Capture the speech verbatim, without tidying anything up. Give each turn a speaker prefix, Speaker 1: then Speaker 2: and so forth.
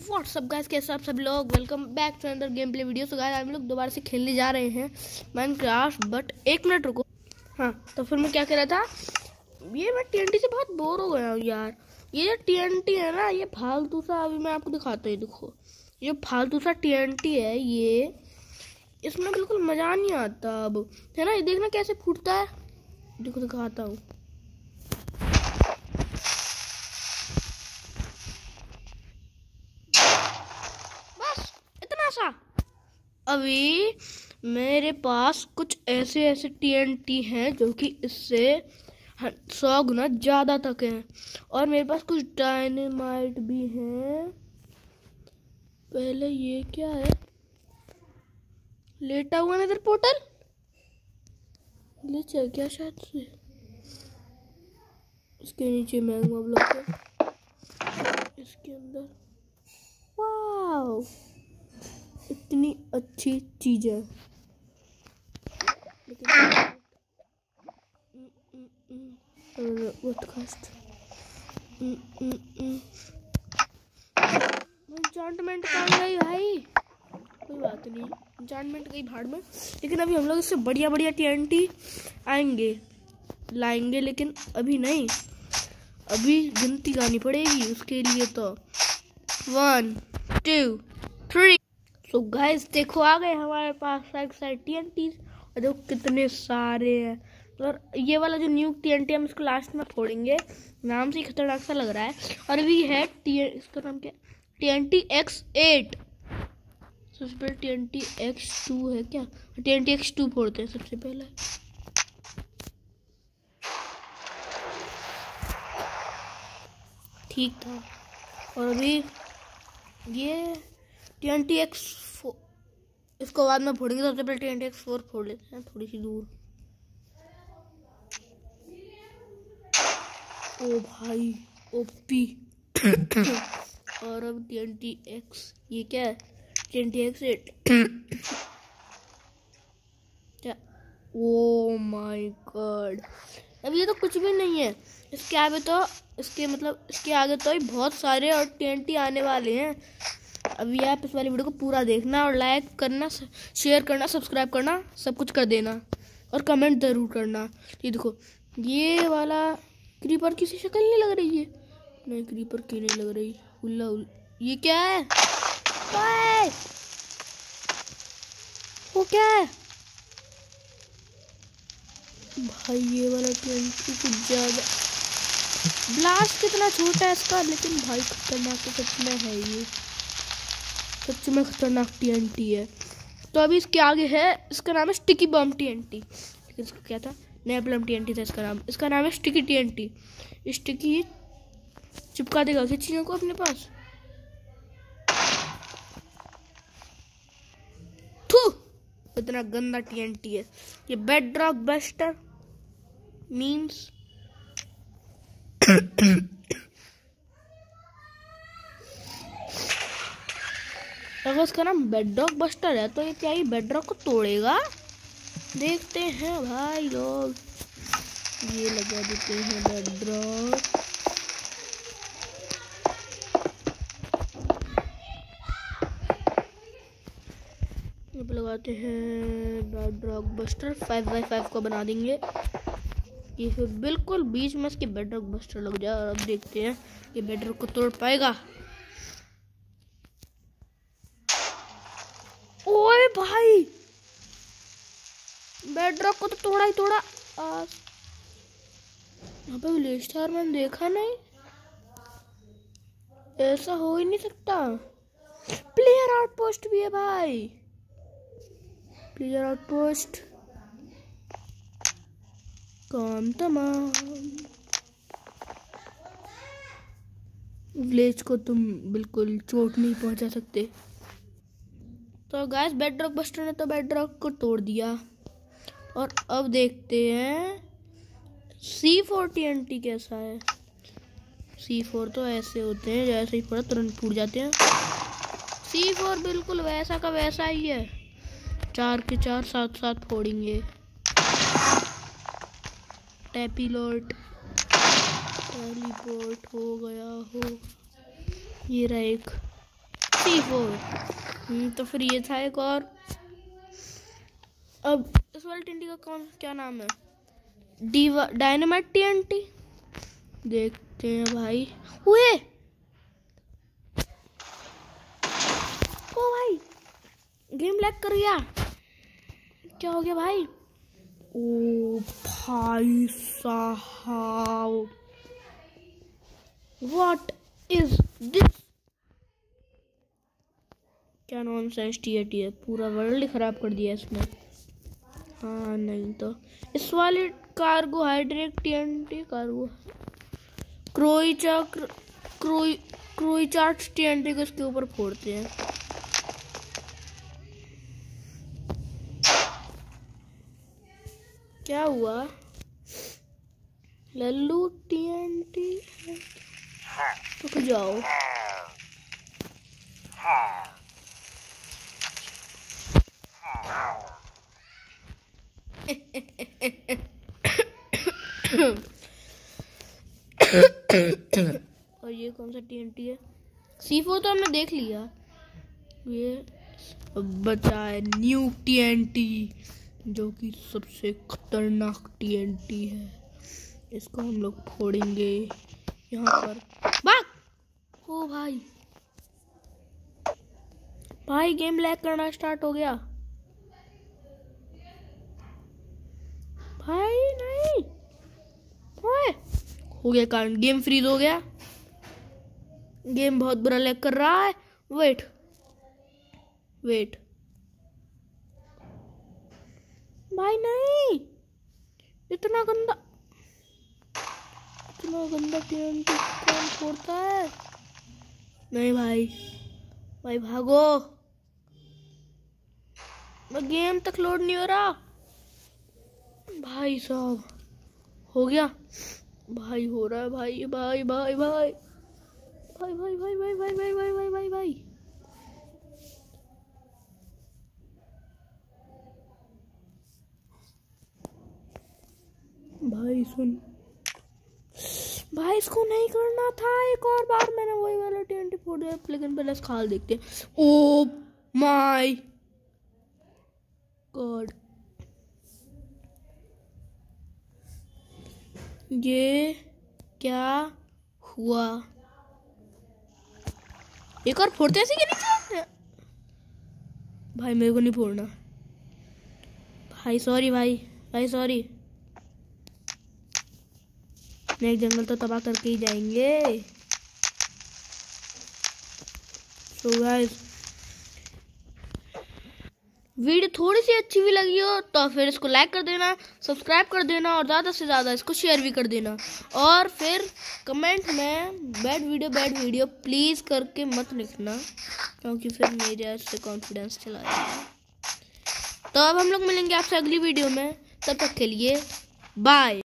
Speaker 1: WhatsApp guys, कैसे आप सब लोग। Welcome back to another game play video. So guys हम लोग दोबारा से खेलने जा रहे हैं माइनक्राफ्ट। बट एक मिनट रुको। हाँ, तो फिर मैं क्या कह रहा था, ये मैं टीएनटी से बहुत बोर हो गया हूँ यार। ये जो टीएनटी है ना, ये फालतू सा, अभी मैं आपको दिखाता हूँ। देखो, ये फालतू सा टीएनटी है, ये इसमें बिल्कुल मजा नहीं आता अब, है ना। ये देखना कैसे फूटता है, देखो दिखाता हूँ। अभी मेरे पास कुछ ऐसे ऐसे टीएनटी हैं जो कि इससे सौ गुना ज्यादा तक हैं, और मेरे पास कुछ डायनेमाइट भी हैं। पहले ये क्या है, लेटा हुआ नजर पोर्टल ग्लिच है क्या शायद से। इसके नीचे मैग्मा ब्लॉक है, इसके अंदर वाव इतनी अच्छी चीज है। एन्चेंटमेंट कहाँ गई भाई, कोई बात नहीं, एन्चेंटमेंट गई भाड़ में। लेकिन अभी हम लोग इससे बढ़िया बढ़िया टीएनटी आएंगे, लाएंगे, लेकिन अभी नहीं, अभी गिनती गानी पड़ेगी उसके लिए। तो वन टू थ्री। तो गाइस देखो, आ गए हमारे पास साइड साइड टीएनटी, और देखो कितने सारे हैं। और ये वाला जो न्यू टीएनटी हम इसको लास्ट में फोड़ेंगे, नाम से ही खतरनाक सा लग रहा है। और अभी है टी, इसका नाम क्या, टीएनटी एक्स एट। सबसे पहले टीएनटी एक्स टू है क्या, टीएनटी एक्स टू फोड़ते हैं सबसे पहले। ठीक था। और अभी ये टीएनटी एक्स फोर, इसको बाद में फोड़ेंगे। सबसे पहले टीएनटी एक्स फोर फोड़ लेते हैं थोड़ी सी दूर। ओ भाई ओपी। और अब टीएनटी एक्स, ये क्या है, टीएनटी एक्स एट क्या, ओ माय गॉड। अब ये तो कुछ भी नहीं है, इसके आगे तो इसके मतलब इसके आगे तो बहुत सारे और टीएनटी आने वाले हैं। अभी आप इस वाली वीडियो को पूरा देखना, और लाइक करना, शेयर करना, सब्सक्राइब करना, सब कुछ कर देना, और कमेंट ज़रूर करना। ये देखो, ये वाला क्रीपर की सी शक्ल नहीं लग रही है, नहीं क्रीपर की नहीं लग रही, उल्ला उल्ला। ये क्या है, ओए! वो क्या है भाई, ये वाला टीएनटी कुछ ज़्यादा। ब्लास्ट कितना छोटा है इसका, लेकिन भाई खतरनाक तो सच में है, ये सच में खतरनाक टीएनटी है। तो अभी इसके आगे है, इसका नाम है स्टिकी बम टीएनटी। लेकिन इसका क्या था, नेपलम टीएनटी था इसका नाम। इसका नाम है स्टिकी टीएनटी। स्टिकी चिपका देगा किसी चीज़ों को अपने पास। थू, इतना गंदा टीएनटी है ये। बेडरॉक बस्टर मीन्स अगर इसका नाम बेडरॉक बस्टर है, तो ये क्या ही बेडरॉक को तोड़ेगा। देखते हैं भाई लोग, ये लगा देते हैं बेडरॉक। अब लगाते हैं bedrock buster, five by five को बना देंगे। ये फिर बिल्कुल बीच में इसके बेडरॉक बस्टर लग जाए। और अब देखते हैं ये बेडरॉक को तोड़ पाएगा। ओए भाई, बेडरॉक को तो तोड़ा ही तोड़ा। यहाँ पे विलेज स्टार मैंने देखा नहीं, ऐसा हो ही नहीं सकता। प्लेयर आउटपोस्ट भी है भाई, प्लेयर आउटपोस्ट, काम तमाम। विलेज को तुम बिल्कुल चोट नहीं पहुंचा सकते। तो गाइस, बेडरॉक बस्टर ने तो बेडरॉक को तोड़ दिया। और अब देखते हैं सी फोर टीएनटी कैसा है। सी फोर तो ऐसे होते हैं, जैसे ही पड़ा तुरंत फूट जाते हैं। सी फोर बिल्कुल वैसा का वैसा ही है, चार के चार साथ साथ फोड़ेंगे। टैपीलोट टेलीपोर्ट हो गया हो, ये रहा एक। C four. तो फिर ये था एक और। अब इस वाले टीएनटी का कौन क्या नाम है? Diva dynamite TNT. देखते हैं भाई। हुए ओ भाई, गेम लैग कर गया। क्या हो गया भाई? ओ भाई साहब, व्हाट इज दिस? क्या नॉनसेंस टीएनटी है, पूरा वर्ल्ड खराब कर दिया इसने। हाँ नहीं तो इस वाले कार्बोहाइड्रेट टीएनटी कार्बो क्रोई चक्र क्रोई क्रोई चार्ट टीएनटी को इसके ऊपर फोड़ते हैं। क्या हुआ? लल्लू टीएनटी रुक जाओ। और ये कौन सा टीएनटी है? सी फोर तो हमने देख लिया। ये बचा है न्यू टीएनटी, जो कि सबसे खतरनाक टीएनटी है। इसको हम लोग फोड़ेंगे यहाँ पर। भाग। ओ भाई, भाई गेम लैग करना स्टार्ट हो गया। भाई नहीं, ओए हो गया कारण गेम फ्रीज हो गया। गेम बहुत बुरा लैग कर रहा है। वेट वेट भाई नहीं, इतना गंदा इतना गंदा टीएनटी कौन फोड़ता है? नहीं भाई, भाई भागो, गेम तक लोड नहीं हो रहा। भाई साहब हो गया, भाई हो रहा है भाई भाई भाई भाई भाई भाई भाई भाई भाई भाई भाई भाई भाई भाई भाई सुन भाई, इसको नहीं करना था। एक और बार मैंने वही वाला टीएनटी फोड़ दिया। लेकिन पहले खाल देखते हैं। ओ माय गॉड, ये क्या हुआ? एक और फोड़ते ऐसे कि नहीं? भाई मेरे को नहीं फोड़ना भाई, सॉरी भाई भाई सॉरी। नेक्स्ट जंगल तो तबाह करके ही जाएंगे। सो गाइस, वीडियो थोड़ी सी अच्छी भी लगी हो तो फिर इसको लाइक कर देना, सब्सक्राइब कर देना और ज़्यादा से ज़्यादा इसको शेयर भी कर देना। और फिर कमेंट में bad video bad video please करके मत लिखना, क्योंकि फिर मेरे से कॉन्फिडेंस चला जाएगा। तो अब हम लोग मिलेंगे आपसे अगली वीडियो में, तब तक के लिए बाय।